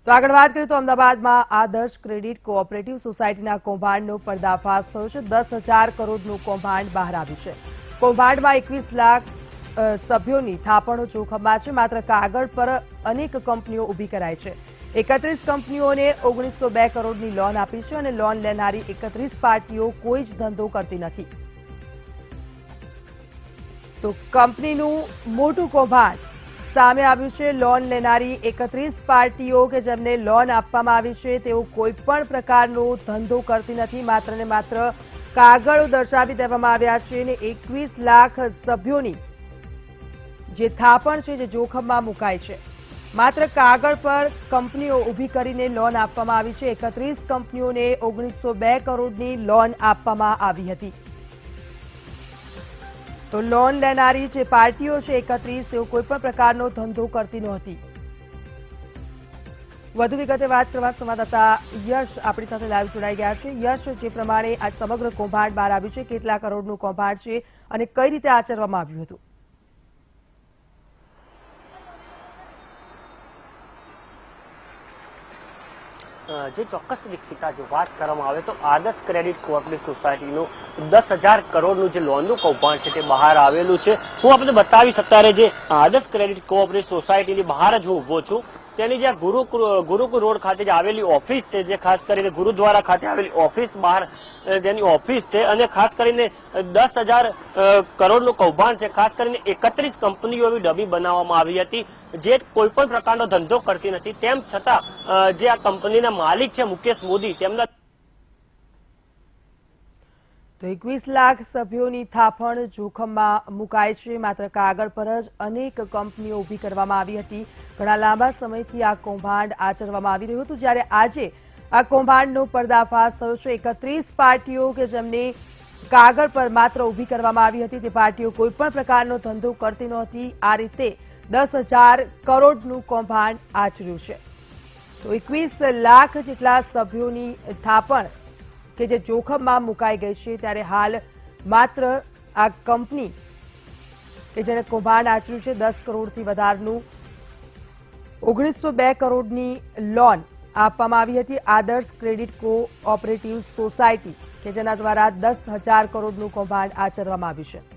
તો આગળ વાત કરીએ તો અમદાવાદમાં આદર્શ ક્રેડિટ કોઓપરેટિવ સોસાયટીના કૌભાંડનો પર્દાફાશ થયો છે। 10,000 કરોડનું કૌભાંડ બહાર આવ્યું છે। કૌભાંડમાં 21 લાખ સભ્યોની થાપણો જોખમમાં છે। માત્ર કાગળ પર અનેક કંપનીઓ ઊભી કરાઈ છે। 31 કંપનીઓને 1902 કરોડની લોન આપી છે અને લોન લેનારી 31 પાર્ટીઓ કોઈ જ ધંધો કરતી નથી। તો કંપનીનું મોટું કૌભાંડ સામે આવ્યું છે। લોન લેનારી 31 પાર્ટીઓ કે જેમને લોન આપવામાં આવી છે તેઓ કોઈ પણ પ્રકારનો ધંધો કરતી નથી। માત્ર ને માત્ર કાગળો દર્શાવી દેવામાં આવ્યા છે અને 21 લાખ સભ્યોની જે થાપણ છે જે જોખમમાં મુકાય છે। માત્ર કાગળ પર કંપનીઓ ઊભી કરીને લોન આપવામાં આવી છે। 31 કંપનીઓને 1902 કરોડની લોન આપવામાં આવી હતી। તો લોન લેનારી જે પાર્ટીઓ છે 31 તેઓ કોઈ પણ પ્રકારનો ધંધો કરતી નહોતી। વધુ વિગતે વાત કરવા સંવાદદાતા યશ આપણી સાથે લાઈવ જોડાઈ ગયા છે। યશ, જે પ્રમાણે આ સમગ્ર કૌભાંડ બહાર આવ્યું છે, કેટલા કરોડનું કૌભાંડ છે અને કઈ રીતે આચરવામાં આવ્યું હતું? જે ચોક્કસ દીક્ષિતા જો વાત કરવામાં આવે તો આદર્શ ક્રેડિટ કોઓપરેટિવ સોસાયટીનું 10,000 કરોડનું જે લોનનું કૌભાંડ છે તે બહાર આવેલું છે। હું આપણે બતાવી અત્યારે જે આદર્શ ક્રેડિટ કોઓપરેટિવ સોસાયટીની બહાર જ હું ઉભો છું। તેની જે ગુરુકુળ રોડ ખાતે જે આવેલી ઓફિસ છે, જે ખાસ કરીને ગુરુદ્વારા ખાતે આવેલી ઓફિસ બહાર જેની ઓફિસ છે અને ખાસ કરીને 10,000 કરોડનું કૌભાંડ છે। ખાસ કરીને 31 કંપનીઓ એવી ડબ્બી બનાવવામાં આવી હતી જે કોઈ પણ પ્રકારનો ધંધો કરતી નથી। તેમ છતાં જે આ કંપનીના માલિક છે મુકેશ મોદી તેમના તો 21 લાખ સભ્યોની થાપણ જોખમમાં મુકાય છે। માત્ર કાગળ પર જ અનેક કંપનીઓ ઊભી કરવામાં આવી હતી। ઘણા લાંબા સમયથી આ કૌભાંડ આચરવામાં આવી રહ્યું હતું, જ્યારે આજે આ કૌભાંડનો પર્દાફાશ થયો છે। 31 પાર્ટીઓ કે જેમને કાગળ પર માત્ર ઊભી કરવામાં આવી હતી તે પાર્ટીઓ કોઈ પણ પ્રકારનો ધંધો કરતી નહોતી। આ રીતે 10,000 કરોડનું કૌભાંડ આચર્યું છે। તો 21 લાખ જેટલા સભ્યોની થાપણ કે જે જોખમમાં મુકાઈ ગઈ છે, ત્યારે હાલ માત્ર આ કંપની કે જેણે કૌભાંડ આચર્યું છે 10 કરોડથી વધારનું 1902 કરોડની લોન આપવામાં આવી હતી આદર્શ ક્રેડિટ કોઓપરેટિવ સોસાયટી કે જેના દ્વારા 10,000 કરોડનું કૌભાંડ આચરવામાં આવ્યું છે।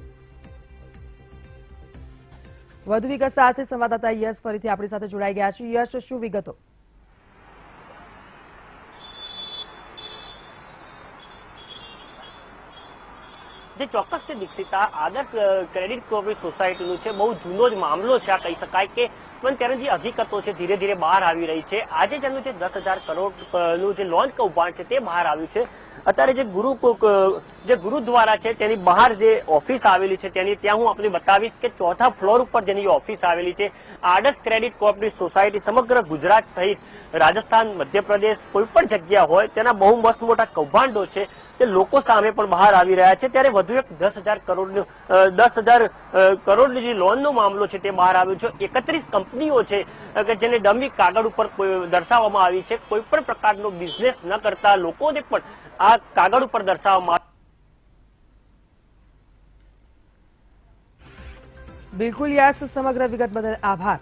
વધુ વિગત સાથે સંવાદદાતા યશ ફરીથી આપણી સાથે જોડાઈ ગયા છે। યશ, શું વિગતો? જે ચોક્કસ તે દીક્ષિતા આદર્શ ક્રેડિટ કોઓપરેટિવ સોસાયટીનું છે, બહુ જૂનો જ મામલો છે આ કહી શકાય કે, પણ તેની જે હકીકતો છે ધીરે ધીરે બહાર આવી રહી છે। આજે જેનું જે 10,000 કરોડનું જે લોન કૌભાંડ છે તે બહાર આવ્યું છે। અત્યારે જે ગુરુદ્વારા છે તેની બહાર જે ઓફિસ આવેલી છે તેની ત્યાં હું આપને બતાવીશ કે 4થા ફ્લોર ઉપર જેની ઓફિસ આવેલી છે આદર્શ ક્રેડિટ કોઓપરેટિવ સોસાયટી સમગ્ર ગુજરાત સહિત રાજસ્થાન, મધ્યપ્રદેશ કોઈ પણ જગ્યા હોય તેના બહુ મસ્ત મોટા કૌભાંડો છે તે લોકો સામે પણ બહાર આવી રહ્યા છે। ત્યારે વધુ એક 10,000 કરોડની જે લોનનો મામલો છે તે બહાર આવ્યો છે। 31 કંપનીઓ છે કે જેને ડમી કાગળ ઉપર દર્શાવવામાં આવી છે। કોઈ પણ પ્રકારનો બિઝનેસ ન કરતા લોકોને પણ આ કાગળ ઉપર દર્શાવવામાં બિલકુલ યશ, સમગ્ર વિગત બદલ આભાર।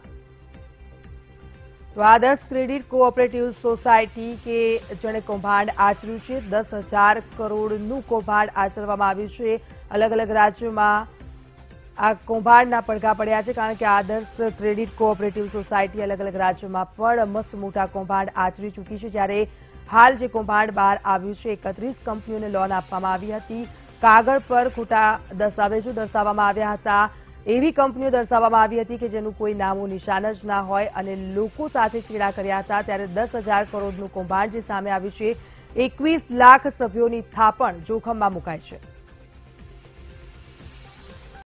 તો આદર્શ ક્રેડિટ કોઓપરેટિવ સોસાયટી કે જેણે કૌભાંડ આચર્યું છે 10,000 કરોડનું કૌભાંડ આચરવામાં આવ્યું છે। અલગ અલગ રાજ્યોમાં આ કૌભાંડના પડઘા પડ્યા છે, કારણ કે આદર્શ ક્રેડિટ કોઓપરેટિવ સોસાયટી અલગ અલગ રાજ્યોમાં પણ મસ્ત મોટા કૌભાંડ આચરી ચૂકી છે। જ્યારે હાલ જે કૌભાંડ બહાર આવ્યું છે 31 કંપનીઓને લોન આપવામાં આવી હતી, કાગળ પર ખોટા દસ્તાવેજો દર્શાવવામાં આવ્યા હતા, એવી કંપનીઓ દર્શાવવામાં આવી હતી કે જેનું કોઈ નામો નિશાન જ ના હોય અને લોકો સાથે ચેડા કર્યા હતા। ત્યારે 10,000 કરોડનું કૌભાંડ જે સામે આવ્યું છે, 21 લાખ સભ્યોની થાપણ જોખમમાં મુકાય છે।